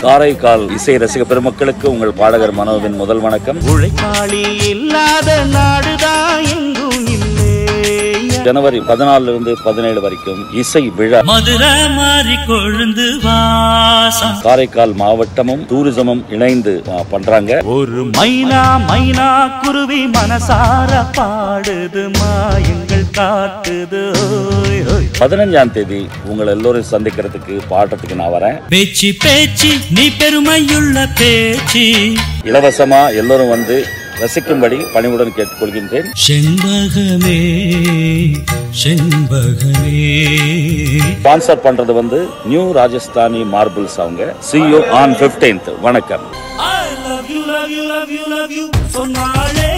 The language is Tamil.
காரைக்கால் இசை ரசிக பெருமக்களுக்கு உங்கள் பாடகர் மனோவின் முதல் வணக்கம். உழைப்பாளி இல்லாத நாடுதான் எங்கும் இல்லை. ஜனவரி 14 இருந்து 17 வரைக்கும் இசை விழா. மதுரை மாறி கொழுந்து வாசம். காரைக்கால் மாவட்டமும் டூரிசமும் இணைந்து பண்றாங்க. ஒரு மைனா மைனா குருவி மனசார பாடுது மாயங்கள் காட்டுது. 15ஆம் தேதி உங்களை எல்லோரும் சந்திக்கிறதுக்கு பாடுறதுக்கு நான் வரேன். பேச்சு பேச்சு நீ பெருமையுள்ள பேச்சு. இலவசமா எல்லோரும் வந்து ரசிக்கும்படி பணிவுடன் கேட்டுக்கொள்கின்றேன். செண்பகமே செண்பகமே. ஸ்பான்சர் பண்றது வந்து நியூ ராஜஸ்தானி மார்பிள்ஸ். அவங்க see you on 15th. வணக்கம். I love you, love you, love you, love you. சொன்னாலே